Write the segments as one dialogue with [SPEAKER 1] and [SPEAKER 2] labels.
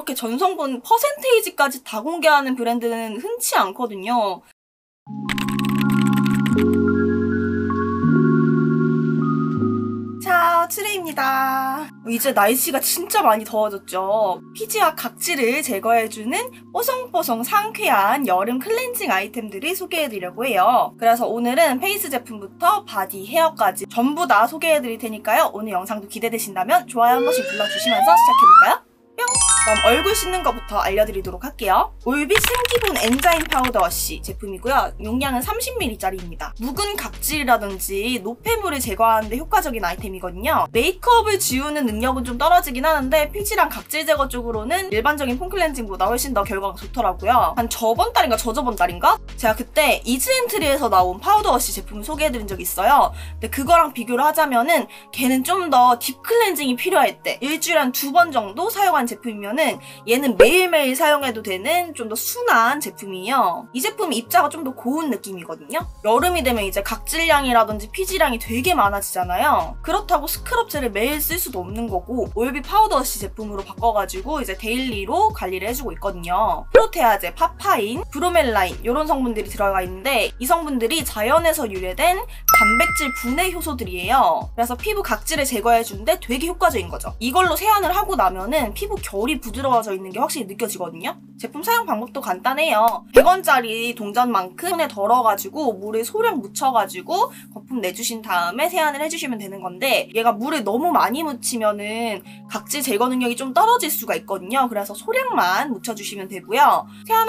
[SPEAKER 1] 이렇게 전성분 퍼센테이지까지 다 공개하는 브랜드는 흔치 않거든요. 자, 추레입니다. 이제 날씨가 진짜 많이 더워졌죠. 피지와 각질을 제거해주는 뽀송뽀송 상쾌한 여름 클렌징 아이템들을 소개해드리려고 해요. 그래서 오늘은 페이스 제품부터 바디, 헤어까지 전부 다 소개해드릴 테니까요. 오늘 영상도 기대되신다면 좋아요 한 번씩 눌러주시면서 시작해볼까요? 뿅! 그럼 얼굴 씻는 것부터 알려드리도록 할게요. 올빛 생기본 엔자임 파우더 워시 제품이고요. 용량은 30ml짜리입니다. 묵은 각질이라든지 노폐물을 제거하는 데 효과적인 아이템이거든요. 메이크업을 지우는 능력은 좀 떨어지긴 하는데 피지랑 각질 제거 쪽으로는 일반적인 폼 클렌징보다 훨씬 더 결과가 좋더라고요. 한 저번 달인가 저저번 달인가? 제가 그때 이즈엔트리에서 나온 파우더 워시 제품을 소개해드린 적이 있어요. 근데 그거랑 비교를 하자면은 걔는 좀 더 딥 클렌징이 필요할 때 일주일에 한 2번 정도 사용한 제품이면은 얘는 매일매일 사용해도 되는 좀 더 순한 제품이에요. 이 제품 입자가 좀 더 고운 느낌이거든요. 여름이 되면 이제 각질량이라든지 피지량이 되게 많아지잖아요. 그렇다고 스크럽젤을 매일 쓸 수도 없는 거고 올빛 파우더 워시 제품으로 바꿔가지고 이제 데일리로 관리를 해주고 있거든요. 프로테아제, 파파인, 브로멜라인 이런 성분들이 들어가 있는데 이 성분들이 자연에서 유래된 단백질 분해 효소들이에요. 그래서 피부 각질을 제거해주는데 되게 효과적인 거죠. 이걸로 세안을 하고 나면은 피부 결이 부드러워져 있는 게 확실히 느껴지거든요. 제품 사용 방법도 간단해요. 100원짜리 동전만큼 손에 덜어가지고 물을 소량 묻혀가지고 거품 내주신 다음에 세안을 해주시면 되는 건데 얘가 물을 너무 많이 묻히면은 각질 제거 능력이 좀 떨어질 수가 있거든요. 그래서 소량만 묻혀주시면 되고요.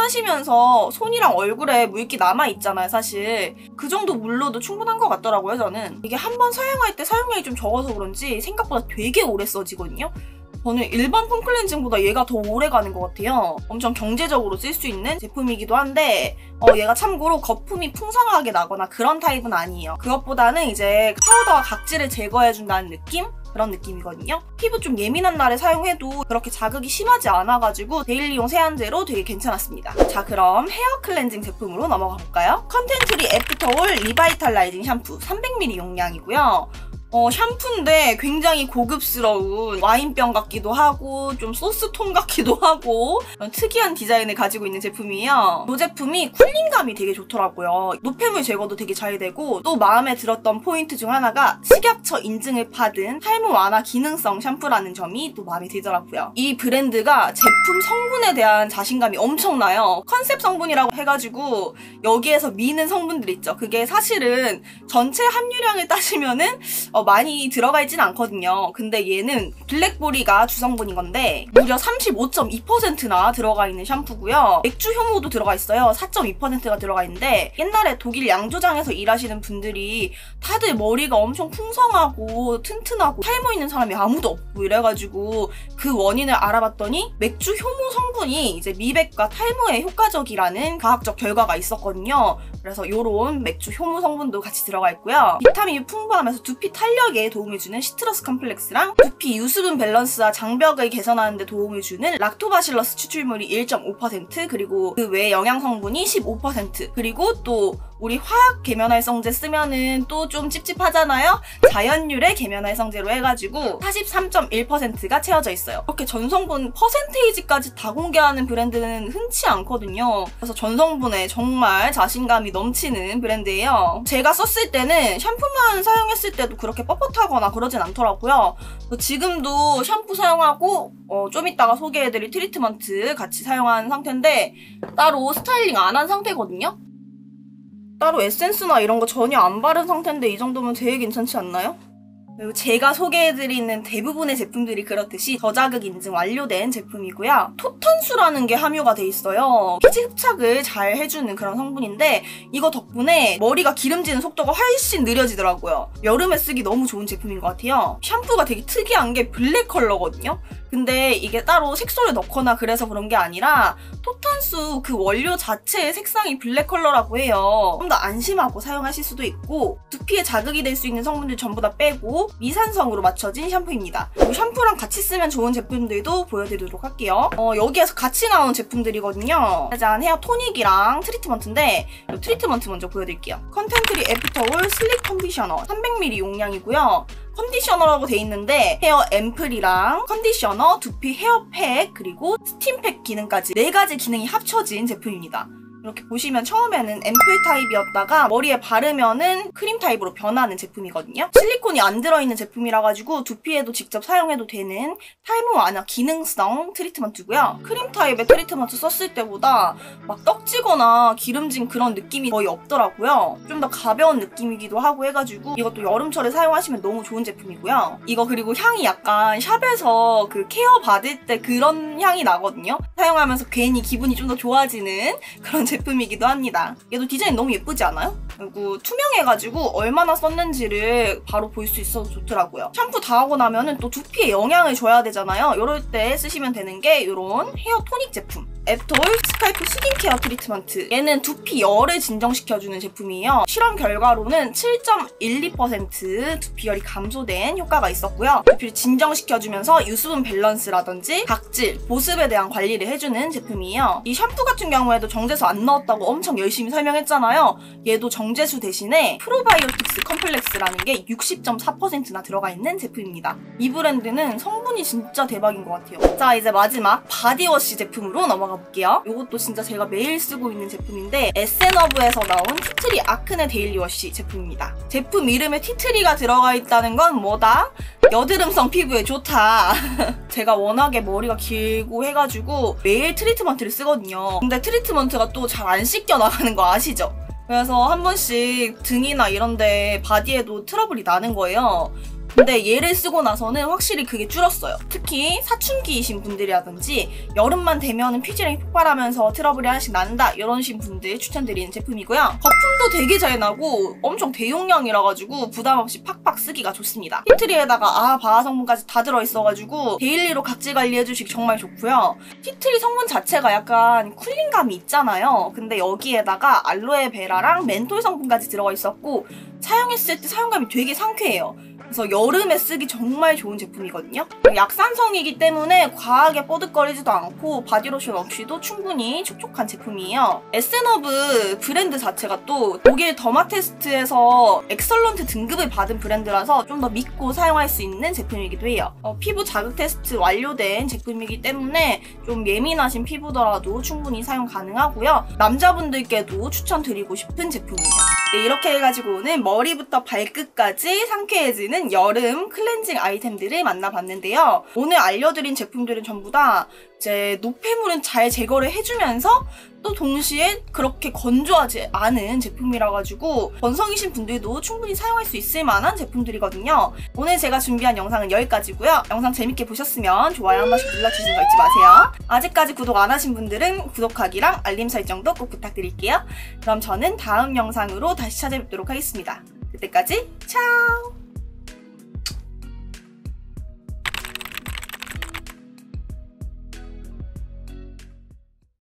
[SPEAKER 1] 세안하시면서 손이랑 얼굴에 물기 남아있잖아요, 사실. 그 정도 물로도 충분한 것 같더라고요, 저는. 이게 한 번 사용할 때 사용량이 좀 적어서 그런지 생각보다 되게 오래 써지거든요. 저는 일반 폼 클렌징보다 얘가 더 오래 가는 것 같아요. 엄청 경제적으로 쓸 수 있는 제품이기도 한데 얘가 참고로 거품이 풍성하게 나거나 그런 타입은 아니에요. 그것보다는 이제 파우더와 각질을 제거해준다는 느낌? 그런 느낌이거든요. 피부 좀 예민한 날에 사용해도 그렇게 자극이 심하지 않아가지고 데일리용 세안제로 되게 괜찮았습니다. 자, 그럼 헤어 클렌징 제품으로 넘어가 볼까요? 컨텐츠리 애프터올 리바이탈라이징 샴푸 300ml 용량이고요. 샴푸인데 굉장히 고급스러운 와인병 같기도 하고 좀 소스통 같기도 하고 특이한 디자인을 가지고 있는 제품이에요. 이 제품이 쿨링감이 되게 좋더라고요. 노폐물 제거도 되게 잘 되고 또 마음에 들었던 포인트 중 하나가 식약처 인증을 받은 탈모 완화 기능성 샴푸라는 점이 또 마음에 들더라고요. 이 브랜드가 제품 성분에 대한 자신감이 엄청나요. 컨셉 성분이라고 해가지고 여기에서 미는 성분들 있죠. 그게 사실은 전체 함유량을 따지면은 많이 들어가 있진 않거든요. 근데 얘는 블랙보리가 주성분인 건데 무려 35.2%나 들어가 있는 샴푸고요. 맥주 효모도 들어가 있어요. 4.2%가 들어가 있는데 옛날에 독일 양조장에서 일하시는 분들이 다들 머리가 엄청 풍성하고 튼튼하고 탈모 있는 사람이 아무도 없고 이래가지고 그 원인을 알아봤더니 맥주 효모 성분이 이제 미백과 탈모에 효과적이라는 과학적 결과가 있었거든요. 그래서 요런 맥주 효모 성분도 같이 들어가 있고요. 비타민이 풍부하면서 두피 탄력에 도움을 주는 시트러스 컴플렉스랑 두피 유수분 밸런스와 장벽을 개선하는 데 도움을 주는 락토바실러스 추출물이 1.5% 그리고 그 외 영양 성분이 15% 그리고 또 우리 화학 계면활성제 쓰면은 또 좀 찝찝하잖아요? 자연유래 계면활성제로 해가지고 43.1%가 채워져 있어요. 이렇게 전성분 퍼센테이지까지 다 공개하는 브랜드는 흔치 않거든요. 그래서 전성분에 정말 자신감이 넘치는 브랜드예요. 제가 썼을 때는 샴푸만 사용했을 때도 그렇게 뻣뻣하거나 그러진 않더라고요. 지금도 샴푸 사용하고 좀 이따가 소개해드릴 트리트먼트 같이 사용한 상태인데 따로 스타일링 안 한 상태거든요? 따로 에센스나 이런 거 전혀 안 바른 상태인데 이 정도면 되게 괜찮지 않나요? 그리고 제가 소개해드리는 대부분의 제품들이 그렇듯이 저자극 인증 완료된 제품이고요. 토탄수라는 게 함유가 돼 있어요. 피지 흡착을 잘 해주는 그런 성분인데 이거 덕분에 머리가 기름지는 속도가 훨씬 느려지더라고요. 여름에 쓰기 너무 좋은 제품인 것 같아요. 샴푸가 되게 특이한 게 블랙 컬러거든요. 근데 이게 따로 색소를 넣거나 그래서 그런 게 아니라 토탄수 그 원료 자체의 색상이 블랙 컬러라고 해요. 좀 더 안심하고 사용하실 수도 있고 두피에 자극이 될 수 있는 성분들 전부 다 빼고 미산성으로 맞춰진 샴푸입니다. 샴푸랑 같이 쓰면 좋은 제품들도 보여드리도록 할게요. 여기에서 같이 나온 제품들이거든요. 짜잔, 헤어 토닉이랑 트리트먼트인데 이 트리트먼트 먼저 보여드릴게요. 컨텐트리 애프터올 슬립 컨디셔너 300ml 용량이고요. 컨디셔너라고 돼 있는데 헤어 앰플이랑 컨디셔너, 두피 헤어팩, 그리고 스팀팩 기능까지 4가지 기능이 합쳐진 제품입니다. 이렇게 보시면 처음에는 앰플 타입이었다가 머리에 바르면은 크림 타입으로 변하는 제품이거든요. 실리콘이 안 들어있는 제품이라 가지고 두피에도 직접 사용해도 되는 탈모 완화 기능성 트리트먼트고요. 크림 타입의 트리트먼트 썼을 때보다 막 떡지거나 기름진 그런 느낌이 거의 없더라고요. 좀 더 가벼운 느낌이기도 하고 해가지고 이것도 여름철에 사용하시면 너무 좋은 제품이고요. 이거 그리고 향이 약간 샵에서 그 케어 받을 때 그런 향이 나거든요. 사용하면서 괜히 기분이 좀 더 좋아지는 그런 제품이기도 합니다. 얘도 디자인 너무 예쁘지 않아요? 그리고 투명해가지고 얼마나 썼는지를 바로 볼 수 있어서 좋더라고요. 샴푸 다 하고 나면은 또 두피에 영향을 줘야 되잖아요. 이럴 때 쓰시면 되는 게 이런 헤어 토닉 제품. 애프터올 스칼프 스킨케어 트리트먼트. 얘는 두피 열을 진정시켜주는 제품이에요. 실험 결과로는 7.12% 두피열이 감소된 효과가 있었고요. 두피를 진정시켜주면서 유수분 밸런스라든지 각질, 보습에 대한 관리를 해주는 제품이에요. 이 샴푸 같은 경우에도 정제수 안 넣었다고 엄청 열심히 설명했잖아요. 얘도 정제수 대신에 프로바이오틱스 컴플렉스라는 게 60.4%나 들어가 있는 제품입니다. 이 브랜드는 성분이 진짜 대박인 것 같아요. 자, 이제 마지막 바디워시 제품으로 넘어가 볼게요. 이것도 진짜 제가 매일 쓰고 있는 제품인데 에센어브에서 나온 티트리 아크네 데일리워시 제품입니다. 제품 이름에 티트리가 들어가 있다는 건 뭐다? 여드름성 피부에 좋다. 제가 워낙에 머리가 길고 해가지고 매일 트리트먼트를 쓰거든요. 근데 트리트먼트가 또 잘 안 씻겨 나가는 거 아시죠? 그래서 한 번씩 등이나 이런데 바디에도 트러블이 나는 거예요. 근데 얘를 쓰고 나서는 확실히 그게 줄었어요. 특히 사춘기이신 분들이라든지 여름만 되면은 피지랑이 폭발하면서 트러블이 하나씩 난다 이런 신 분들 추천드리는 제품이고요. 거품도 되게 잘 나고 엄청 대용량이라 가지고 부담 없이 팍팍 쓰기가 좋습니다. 티트리에다가 바하 성분까지 다 들어있어가지고 데일리로 각질 관리해주시기 정말 좋고요. 티트리 성분 자체가 약간 쿨링감이 있잖아요. 근데 여기에다가 알로에베라랑 멘톨 성분까지 들어가 있었고 사용했을 때 사용감이 되게 상쾌해요. 그래서 여름에 쓰기 정말 좋은 제품이거든요. 약산성이기 때문에 과하게 뽀득거리지도 않고 바디로션 없이도 충분히 촉촉한 제품이에요. 에센어브 브랜드 자체가 또 독일 더마테스트에서 엑설런트 등급을 받은 브랜드라서 좀 더 믿고 사용할 수 있는 제품이기도 해요. 피부 자극 테스트 완료된 제품이기 때문에 좀 예민하신 피부더라도 충분히 사용 가능하고요. 남자분들께도 추천드리고 싶은 제품이에요. 네, 이렇게 해가지고 오늘 머리부터 발끝까지 상쾌해지는 여름 클렌징 아이템들을 만나봤는데요. 오늘 알려드린 제품들은 전부 다 이제 노폐물은 잘 제거를 해주면서 또 동시에 그렇게 건조하지 않은 제품이라 가지고 건성이신 분들도 충분히 사용할 수 있을 만한 제품들이거든요. 오늘 제가 준비한 영상은 여기까지고요. 영상 재밌게 보셨으면 좋아요 한 번씩 눌러주시는 거 잊지 마세요. 아직까지 구독 안 하신 분들은 구독하기랑 알림 설정도 꼭 부탁드릴게요. 그럼 저는 다음 영상으로 다시 찾아뵙도록 하겠습니다. 그때까지